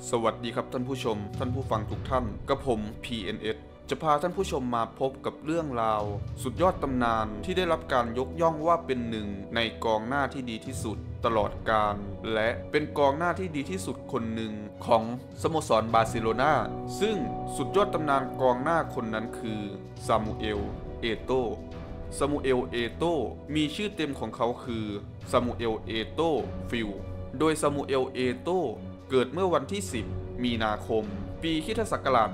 สวัสดีครับท่านผู้ชมท่านผู้ฟังทุกท่านกับผม PNS จะพาท่านผู้ชมมาพบกับเรื่องราวสุดยอดตำนานที่ได้รับการยกย่องว่าเป็นหนึ่งในกองหน้าที่ดีที่สุดตลอดกาลและเป็นกองหน้าที่ดีที่สุดคนหนึ่งของสโมสรบาร์เซโลนาซึ่งสุดยอดตำนานกองหน้าคนนั้นคือซามูเอล เอโตซามูเอล เอโตมีชื่อเต็มของเขาคือซามูเอล เอโต ฟิลโดยซามูเอล เอโตเกิดเมื่อวันที่ 10 มีนาคม ปีคริสตศักราช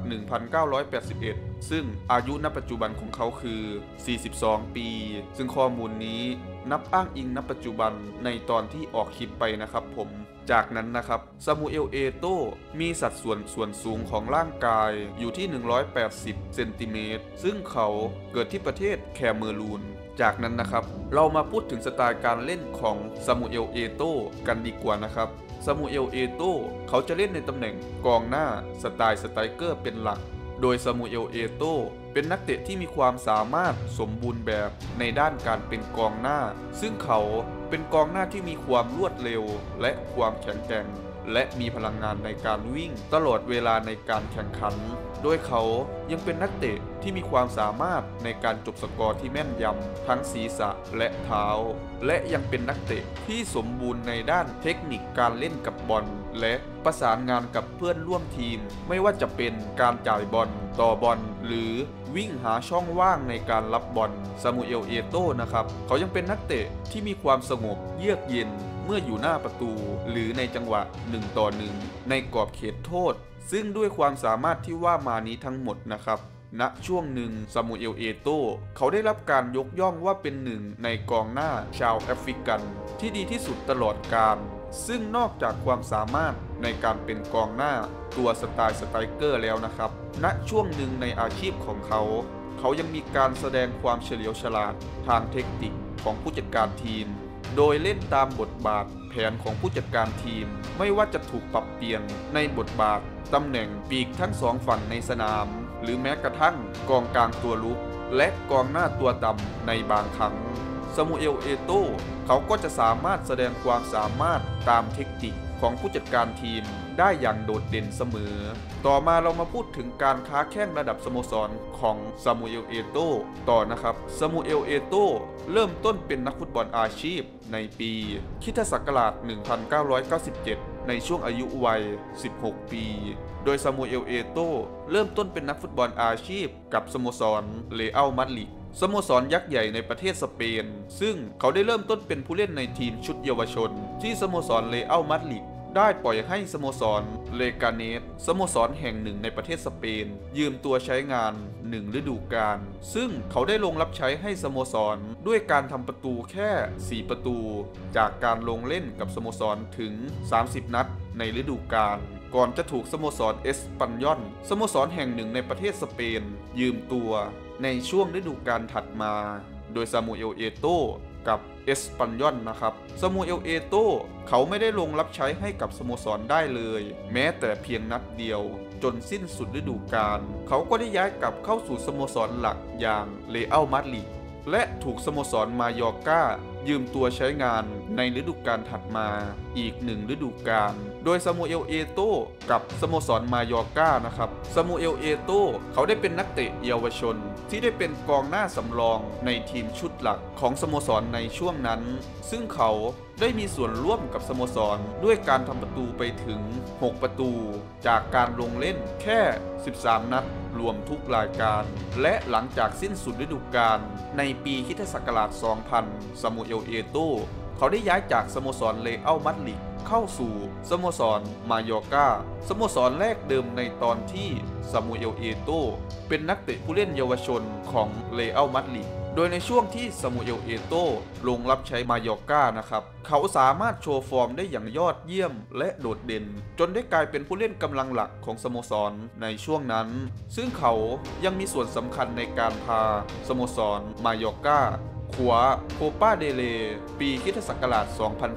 1981 ซึ่งอายุณปัจจุบันของเขาคือ 42 ปี ซึ่งข้อมูลนี้นับอ้างอิงณปัจจุบันในตอนที่ออกคลิปไปนะครับผม จากนั้นนะครับซามูเอล เอโตมีสัดส่วนสูงของร่างกายอยู่ที่ 180 เซนติเมตร ซึ่งเขาเกิดที่ประเทศแคเมรูน จากนั้นนะครับเรามาพูดถึงสไตล์การเล่นของซามูเอล เอโตกันดีกว่านะครับซามูเอล เอโตเขาจะเล่นในตำแหน่งกองหน้าสไตล์สไตรเกอร์เป็นหลักโดยซามูเอล เอโตเป็นนักเตะที่มีความสามารถสมบูรณ์แบบในด้านการเป็นกองหน้าซึ่งเขาเป็นกองหน้าที่มีความรวดเร็วและความแข็งแกร่งและมีพลังงานในการวิ่งตลอดเวลาในการแข่งขันโดยเขายังเป็นนักเตะที่มีความสามารถในการจบสกอร์ที่แม่นยำทั้งศีรษะและเท้าและยังเป็นนักเตะที่สมบูรณ์ในด้านเทคนิคการเล่นกับบอลและประสานงานกับเพื่อนร่วมทีมไม่ว่าจะเป็นการจ่ายบอลต่อบอลหรือวิ่งหาช่องว่างในการรับบอลซามูเอล เอโตนะครับเขายังเป็นนักเตะที่มีความสงบเยือกเย็นเมื่ออยู่หน้าประตูหรือในจังหวะ1 ต่อ 1ในกรอบเขตโทษซึ่งด้วยความสามารถที่ว่ามานี้ทั้งหมดนะครับณช่วงหนึ่งซามูเอล เอโตเขาได้รับการยกย่องว่าเป็นหนึ่งในกองหน้าชาวแอฟริกันที่ดีที่สุดตลอดกาลซึ่งนอกจากความสามารถในการเป็นกองหน้าตัวสไตล์สไตรเกอร์แล้วนะครับณช่วงหนึ่งในอาชีพของเขายังมีการแสดงความเฉลียวฉลาดทางเทคนิคของผู้จัดการทีมโดยเล่นตามบทบาทแผนของผู้จัดการทีมไม่ว่าจะถูกปรับเปลี่ยนในบทบาทตำแหน่งปีกทั้งสองฝั่งในสนามหรือแม้กระทั่งกองกลางตัวลุกและกองหน้าตัวต่ำในบางครั้งซามูเอล เอโตเขาก็จะสามารถแสดงความสามารถตามเทคนิคของผู้จัดการทีมได้อย่างโดดเด่นเสมอต่อมาเรามาพูดถึงการค้าแข้งระดับสโมสรของซามูเอล เอโตต่อนะครับซามูเอล เอโตเริ่มต้นเป็นนักฟุตบอลอาชีพในปีคริสตศักราช 1997 ในช่วงอายุวัย 16 ปีโดยซามูเอล เอโตเริ่มต้นเป็นนักฟุตบอลอาชีพกับสโมสรเรอัลมาดริดสโมสรยักษ์ใหญ่ในประเทศสเปนซึ่งเขาได้เริ่มต้นเป็นผู้เล่นในทีมชุดเยาวชนที่สโมสรเรอัลมาดริดได้ปล่อยให้สโมสรเลกาเนสสโมสรแห่งหนึ่งในประเทศสเปนยืมตัวใช้งาน1 ฤดูกาลซึ่งเขาได้ลงรับใช้ให้สโมสรด้วยการทำประตูแค่4 ประตูจากการลงเล่นกับสโมสรถึง30 นัดในฤดูกาลก่อนจะถูกสโมสรเอสปันยอนสโมสรแห่งหนึ่งในประเทศสเปนยืมตัวในช่วงฤดูกาลถัดมาโดยซามูเอล เอโตกับเอสปันยอนนะครับซามูเอล เอโตเขาไม่ได้ลงรับใช้ให้กับสโมสรได้เลยแม้แต่เพียงนัดเดียวจนสิ้นสุดฤดูกาลเขาก็ได้ย้ายกลับเข้าสู่สโมสรหลักอย่างเรอัลมาดริดและถูกสโมสรมายอร์กายืมตัวใช้งานในฤดูกาลถัดมาอีก1 ฤดูกาลโดยซามูเอล เอโตกับสโมสรมายอร์กานะครับซามูเอล เอโตเขาได้เป็นนักเตะเยาวชนที่ได้เป็นกองหน้าสำรองในทีมชุดหลักของสโมสรในช่วงนั้นซึ่งเขาได้มีส่วนร่วมกับสโมสรด้วยการทำประตูไปถึง6 ประตูจากการลงเล่นแค่13 นัดรวมทุกรายการและหลังจากสิ้นสุดฤดูกาลในปีคริสตศักราช 2000 ซามูเอล เอโตเขาได้ย้ายจากสโมสรเรอัลมาดริดเข้าสู่สโมสรมายอร์กาสโมสรแรกเดิมในตอนที่ซามูเอล เอโตเป็นนักเตะผู้เล่นเยาวชนของเรอัลมาดริดโดยในช่วงที่ซามูเอล เอโตลงรับใช้มายอร์กานะครับเขาสามารถโชว์ฟอร์มได้อย่างยอดเยี่ยมและโดดเด่นจนได้กลายเป็นผู้เล่นกำลังหลักของสโมสรในช่วงนั้นซึ่งเขายังมีส่วนสำคัญในการพาสโมสรมายอร์กาคว้าโคปาเดเลปีคริสตศักราช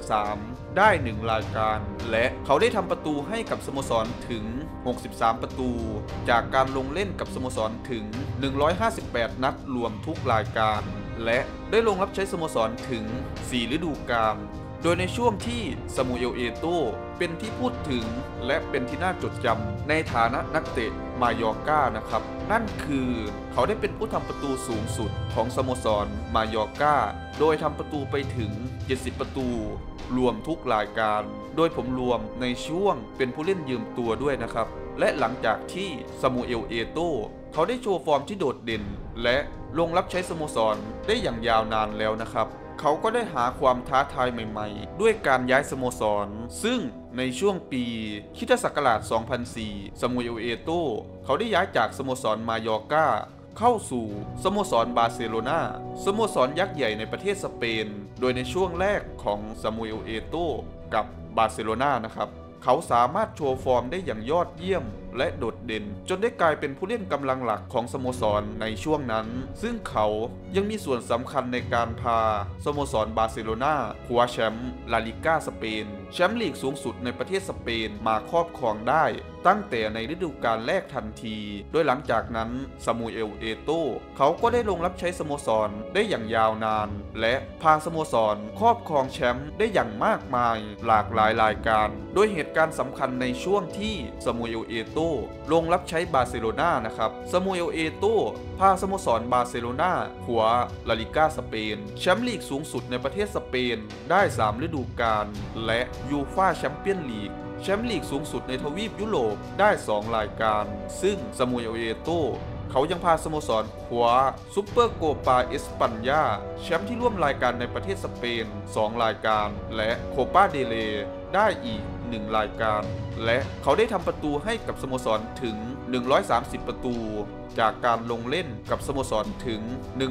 2003 ได้1 รายการและเขาได้ทำประตูให้กับสโมสรถึง63 ประตูจากการลงเล่นกับสโมสรถึง158 นัดรวมทุกรายการและได้ลงรับใช้สโมสรถึง4 ฤดูกาลโดยในช่วงที่ซามูเอล เอโต้เป็นที่พูดถึงและเป็นที่น่าจดจำในฐานะนักเตะมายอร์ก้านะครับนั่นคือเขาได้เป็นผู้ทำประตูสูงสุดของสโมสรมายอร์ก้าโดยทำประตูไปถึง70ประตูรวมทุกรายการโดยผมรวมในช่วงเป็นผู้เล่นยืมตัวด้วยนะครับและหลังจากที่ซามูเอล เอโต้เขาได้โชว์ฟอร์มที่โดดเด่นและลงรับใช้สโมสรได้อย่างยาวนานแล้วนะครับเขาก็ได้หาความท้าทายใหม่ๆด้วยการย้ายสโมสรซึ่งในช่วงปีคริสตศักราช 2004 ซามูเอล เอโต้เขาได้ย้ายจากสโมสรมายอร์ก้าเข้าสู่สโมสรบาร์เซโลนาสโมสรยักษ์ใหญ่ในประเทศสเปนโดยในช่วงแรกของซามูเอล เอโต้กับบาร์เซโลนานะครับเขาสามารถโชว์ฟอร์มได้อย่างยอดเยี่ยมและโดดเด่นจนได้กลายเป็นผู้เล่นกำลังหลักของสโมสรในช่วงนั้นซึ่งเขายังมีส่วนสำคัญในการพาสโมสรบาร์เซโลนาคว้าแชมป์ลาลิก้าสเปนแชมป์ลีกสูงสุดในประเทศสเปนมาครอบครองได้ตั้งแต่ในฤดูกาลแรกทันทีโดยหลังจากนั้นซามูเอล เอโต้เขาก็ได้ลงรับใช้สโมสรได้อย่างยาวนานและพาสโมสรครอบครองแชมป์ได้อย่างมากมายหลากหลายรายการโดยเหตุการณ์สำคัญในช่วงที่ซามูเอล เอโต้ลงรับใช้บาร์เซโลนานะครับซามูเอล เอโต้พาสโมสรบาร์เซโลนาคว้าลาลิก้าสเปนแชมป์ลีกสูงสุดในประเทศสเปนได้3ฤดูกาลและยูฟ่าแชมเปี้ยนลีกแชมป์ลีกสูงสุดในทวีปยุโรปได้2รายการซึ่งซามูเอล เอโต้เขายังพาสโมสรคว้าซุปเปอร์โกปาเอสปัญญาแชมป์ที่ร่วมรายการในประเทศสเปน2รายการและโคปาเดเลได้อีก1รายการและเขาได้ทำประตูให้กับสโมสรถึง130ประตูจากการลงเล่นกับสโมสรถึง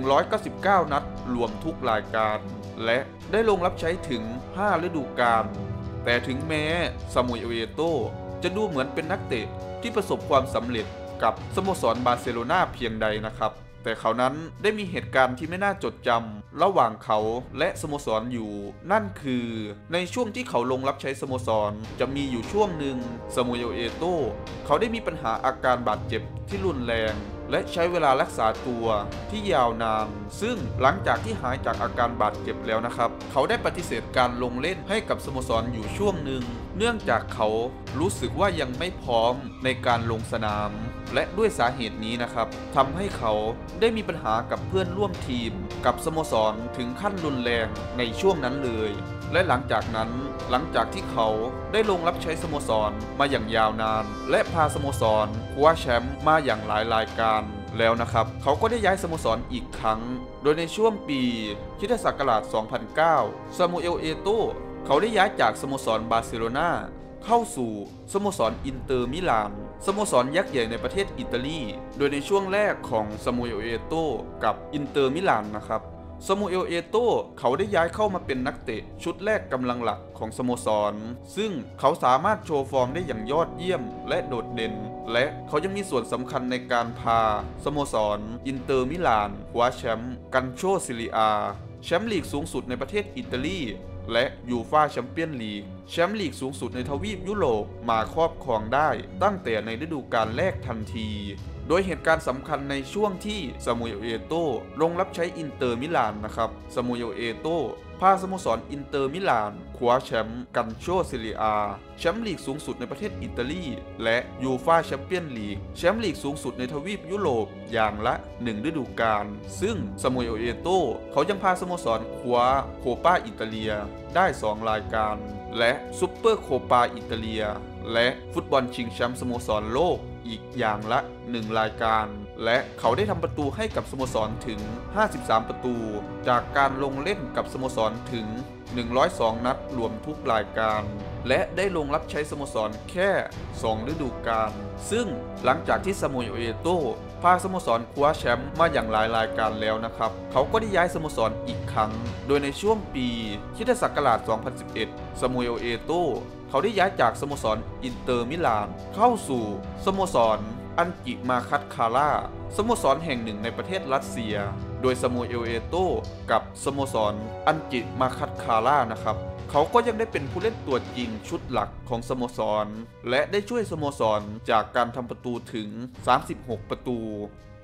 199นัดรวมทุกรายการและได้ลงรับใช้ถึง5ฤดูกาลแต่ถึงแม้ซามูเอล เอโต้จะดูเหมือนเป็นนักเตะที่ประสบความสำเร็จกับสโมสรบาร์เซโลนาเพียงใดนะครับแต่เขานั้นได้มีเหตุการณ์ที่ไม่น่าจดจำระหว่างเขาและสโมสรอยู่นั่นคือในช่วงที่เขาลงรับใช้สโมสรจะมีอยู่ช่วงหนึ่งซามูเอล เอโต้เขาได้มีปัญหาอาการบาดเจ็บที่รุนแรงและใช้เวลารักษาตัวที่ยาวนานซึ่งหลังจากที่หายจากอาการบาดเจ็บแล้วนะครับเขาได้ปฏิเสธการลงเล่นให้กับสโมสรอยู่ช่วงหนึ่งเนื่องจากเขารู้สึกว่ายังไม่พร้อมในการลงสนามและด้วยสาเหตุนี้นะครับทำให้เขาได้มีปัญหากับเพื่อนร่วมทีมกับสโมสรถึงขั้นรุนแรงในช่วงนั้นเลยและหลังจากที่เขาได้ลงรับใช้สโมสรมาอย่างยาวนานและพาสโมสรคว้าแชมป์มาอย่างหลายรายการแล้วนะครับเขาก็ได้ย้ายสโมสรอีกครั้งโดยในช่วงปีคริสตศักราช 2009 ซามูเอล เอโต้เขาได้ย้ายจากสโมสรบาร์เซโลนาเข้าสู่สโมสรอินเตอร์มิลานสโมสรยักษ์ใหญ่ในประเทศอิตาลีโดยในช่วงแรกของซามูเอล เอโต้กับอินเตอร์มิลานนะครับซามูเอล เอโต้เขาได้ย้ายเข้ามาเป็นนักเตะชุดแรกกำลังหลักของสโมสรซึ่งเขาสามารถโชว์ฟอร์มได้อย่างยอดเยี่ยมและโดดเด่นและเขายังมีส่วนสำคัญในการพาสโมสรอินเตอร์มิลานคว้าแชมป์กันโชซิลีอาแชมป์ลีกสูงสุดในประเทศอิตาลีและยูฟ่าแชมเปี้ยนลีกแชมป์ลีกสูงสุดในทวีปยุโรปมาครอบครองได้ตั้งแต่ในฤดูกาลแรกทันทีโดยเหตุการณ์สำคัญในช่วงที่ซามูเอล เอโต้ลงรับใช้อินเตอร์มิลานนะครับซามูเอล เอโต้พาสโมสรอินเตอร์มิลานคว้าแชมป์กันโชซิลีอาแชมป์ลีกสูงสุดในประเทศอิตาลีและยูฟ่าแชมเปี้ยนลีกแชมป์ลีกสูงสุดในทวีปยุโรปอย่างละ1ฤดูกาลซึ่งซามูเอล เอโต้เขายังพาสโมสรคว้าโคปาอิตาเลียได้2รายการและซุปเปอร์โคปาอิตาเลียและฟุตบอลชิงแชมป์สโมสรโลกอีกอย่างละ1รายการและเขาได้ทำประตูให้กับสโมสรถึง53ประตูจากการลงเล่นกับสโมสรถึง102นัดรวมทุกรายการและได้ลงรับใช้สโมสรแค่2ฤดูกาลซึ่งหลังจากที่ซามูเอล เอโต้พาสโมสรคว้าแชมป์มาอย่างหลายรายการแล้วนะครับเขาก็ได้ย้ายสโมสรอีกครั้งโดยในช่วงปีคริสตศักราช 2011 ซามูเอล เอโต้เขาได้ย้ายจากสโมสรอินเตอร์มิลานเข้าสู่สโมสรอันกิมาคัตคาร่าสโมสรแห่งหนึ่งในประเทศรัสเซียโดยซามูเอล เอโต้กับสโมสรอันกิมาคัตคาร่านะครับเขาก็ยังได้เป็นผู้เล่นตัวจริงชุดหลักของสโมสรและได้ช่วยสโมสรจากการทำประตูถึง36ประตู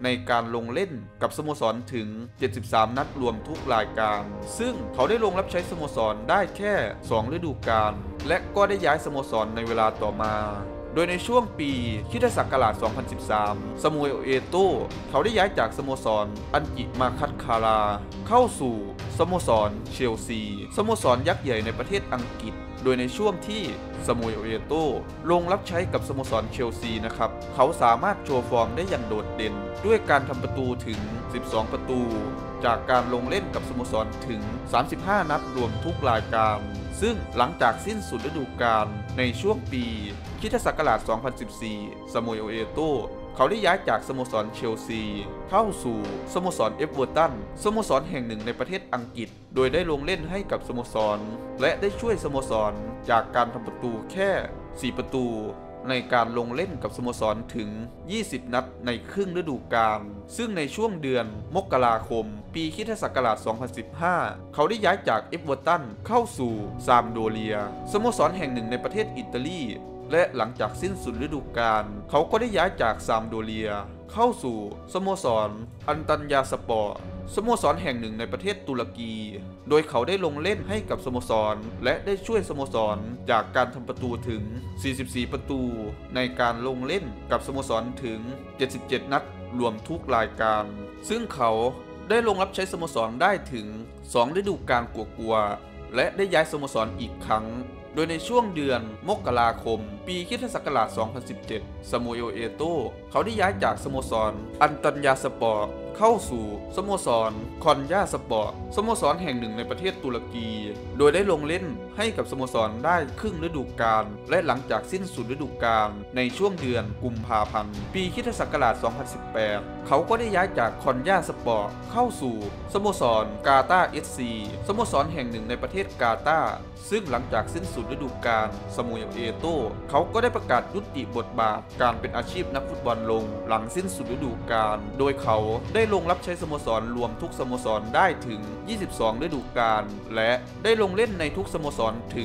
ในการลงเล่นกับสโมสรถึง73นัดรวมทุกรายการซึ่งเขาได้ลงรับใช้สโมสรได้แค่2ฤดูกาลและก็ได้ย้ายสโมสรในเวลาต่อมาโดยในช่วงปีคริสตศักราช 2013 ซามูเอล เอโต้เขาได้ย้ายจากสโมสรอันจิมาคัตคาราเข้าสู่สโมสรเชลซีสโมสรยักษ์ใหญ่ในประเทศอังกฤษโดยในช่วงที่ซามูเอล เอโต้ลงรับใช้กับสโมสรเชลซีนะครับเขาสามารถโชว์ฟอร์มได้อย่างโดดเด่นด้วยการทำประตูถึง12ประตูจากการลงเล่นกับสโมสรถึง35นัดรวมทุกรายการซึ่งหลังจากสิ้นสุดฤดูกาลในช่วงปีคริสตศักราช 2014 ซามูเอล เอโต้เขาได้ย้ายจากสโมสรเชลซีเข้าสู่สโมสรเอเวอร์ตันสโมสรแห่งหนึ่งในประเทศอังกฤษโดยได้ลงเล่นให้กับสโมสรและได้ช่วยสโมสรจากการทำประตูแค่4ประตูในการลงเล่นกับสโมสรถึง20นัดในครึ่งฤดูกาลซึ่งในช่วงเดือนมกราคมปีคริสตศักราช 2015 เขาได้ย้ายจากเอเวอร์ตันเข้าสู่ซามโดเรียสโมสรแห่งหนึ่งในประเทศอิตาลีและหลังจากสิ้นสุดฤดูกาลเขาก็ได้ย้ายจากซามโดเรียเข้าสู่สโมสรอันตัญญาสปอร์สโมสรแห่งหนึ่งในประเทศตุรกีโดยเขาได้ลงเล่นให้กับสโมสรและได้ช่วยสโมสรจากการทำประตูถึง44ประตูในการลงเล่นกับสโมสรถึง77นัดรวมทุกรายการซึ่งเขาได้ลงรับใช้สโมสรได้ถึง2ฤดูกาลกว่าๆและได้ย้ายสโมสรอีกครั้งโดยในช่วงเดือนมกราคมปีคริสตศักราช 2017 ซามูเอล เอโต้เขาได้ย้ายจากสโมสรอันตัญญาสปอร์เข้าสู่สโมสรคอนยาสปอร์สโมสรแห่งหนึ่งในประเทศตุรกีโดยได้ลงเล่นให้กับสโมสรได้ครึ่งฤดูกาลและหลังจากสิ้นสุดฤดูกาลในช่วงเดือนกุมภาพันธ์ปีคริสตศักราช 2018 เขาก็ได้ย้ายจากคอนยาสปอร์เข้าสู่สโมสรกาตาร์ SC สโมสรแห่งหนึ่งในประเทศกาตาร์ซึ่งหลังจากสิ้นสุดฤดูกาลซามูเอล เอโต้เขาก็ได้ประกาศยุติบทบาทการเป็นอาชีพนักฟุตบอลลงหลังสิ้นสุดฤดูกาลโดยเขาได้ลงรับใช้สโมสรรวมทุกสโมสรได้ถึง22ฤดูกาลและได้ลงเล่นในทุกสโมสรถึง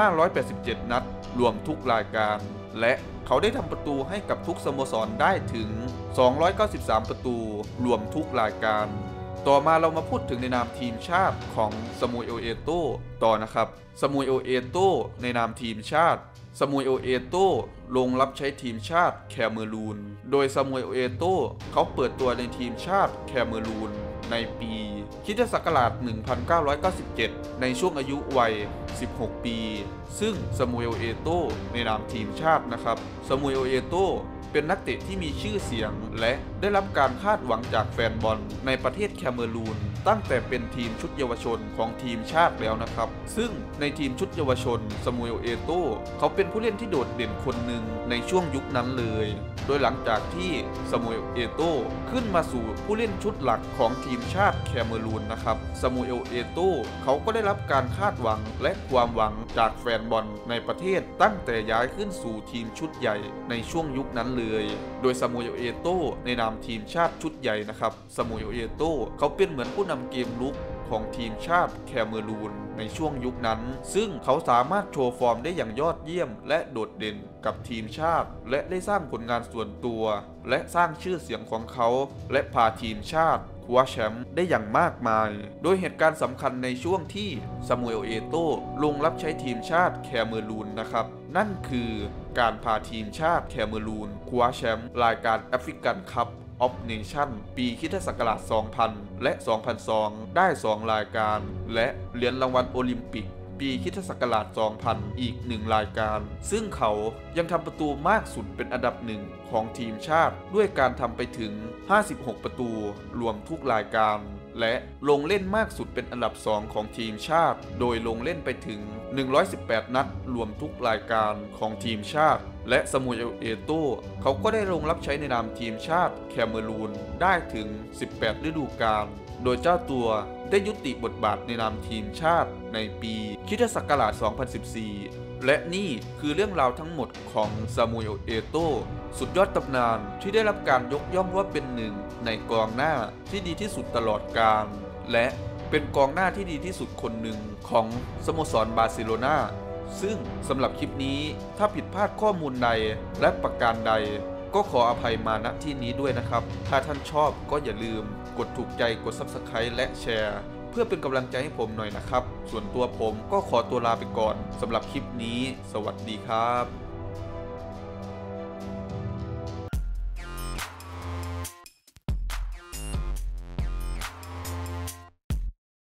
587นัดรวมทุกรายการและเขาได้ทำประตูให้กับทุกสโมสรได้ถึง293ประตูรวมทุกรายการต่อมาเรามาพูดถึงในนามทีมชาติของซามูเอล เอโต้ต่อนะครับซามูเอล เอโต้ในนามทีมชาติซามูเอล เอโต้ลงรับใช้ทีมชาติแคเมรูนโดยซามูเอล เอโต้เขาเปิดตัวในทีมชาติแคเมรูนในปีคริสตศักราช 1997 ในช่วงอายุวัย 16 ปี ซึ่งซามูเอล เอโต้ในนามทีมชาตินะครับซามูเอล เอโต้เป็นนักเตะที่มีชื่อเสียงและได้รับการคาดหวังจากแฟนบอลในประเทศแคเมรูนตั้งแต่เป็นทีมชุดเยาวชนของทีมชาติแล้วนะครับซึ่งในทีมชุดเยาวชนซามูเอล เอโต้เขาเป็นผู้เล่นที่โดดเด่นคนหนึ่งในช่วงยุคนั้นเลยโดยหลังจากที่ซามูเอล เอโต้ขึ้นมาสู่ผู้เล่นชุดหลักของทีมชาติแคเมรูนนะครับซามูเอล เอโต้เขาก็ได้รับการคาดหวังและความหวังจากแฟนบอลในประเทศตั้งแต่ย้ายขึ้นสู่ทีมชุดใหญ่ในช่วงยุคนั้นเลยโดยซามูเอล เอโต้ในนามทีมชาติชุดใหญ่นะครับซามูเอล เอโต้เขาเป็นเหมือนผู้นำเกมลุกของทีมชาติแคเมรูนในช่วงยุคนั้นซึ่งเขาสามารถโชว์ฟอร์มได้อย่างยอดเยี่ยมและโดดเด่นกับทีมชาติและได้สร้างผลงานส่วนตัวและสร้างชื่อเสียงของเขาและพาทีมชาติคว้าแชมป์ได้อย่างมากมายโดยเหตุการณ์สำคัญในช่วงที่ซามูเอล เอโต้ลงรับใช้ทีมชาติแคเมรูนนะครับนั่นคือการพาทีมชาติแคเมรูนคว้าแชมป์รายการแอฟริกันคัพออฟเนชั่นปีคริสตศักราช 2000 และ 2002 ได้ 2 รายการและเหรียญรางวัลโอลิมปิกปีคริสตศักราช 2000 อีก 1 รายการซึ่งเขายังทำประตูมากสุดเป็นอันดับหนึ่งของทีมชาติด้วยการทำไปถึง 56 ประตูรวมทุกรายการและลงเล่นมากสุดเป็นอันดับ 2 ของทีมชาติโดยลงเล่นไปถึง 118 นัดรวมทุกรายการของทีมชาติและซามูเอล เอโต้เขาก็ได้ลงรับใช้ในนามทีมชาติแคเมรูนได้ถึง 18 ฤดูกาลโดยเจ้าตัวได้ยุติบทบาทในนามทีมชาติในปีคริสตศักราช 2014 และนี่คือเรื่องราวทั้งหมดของซามูเอล เอโต้สุดยอดตำนานที่ได้รับการยกย่องว่าเป็นหนึ่งในกองหน้าที่ดีที่สุดตลอดกาลและเป็นกองหน้าที่ดีที่สุดคนหนึ่งของสโมสรบาร์เซโลนาซึ่งสำหรับคลิปนี้ถ้าผิดพลาดข้อมูลใดและประการใดก็ขออภัยมาณที่นี้ด้วยนะครับถ้าท่านชอบก็อย่าลืมกดถูกใจกด Subscribe และแชร์เพื่อเป็นกำลังใจให้ผมหน่อยนะครับส่วนตัวผมก็ขอตัวลาไปก่อนสำหรับคลิปนี้สวัสดีครับ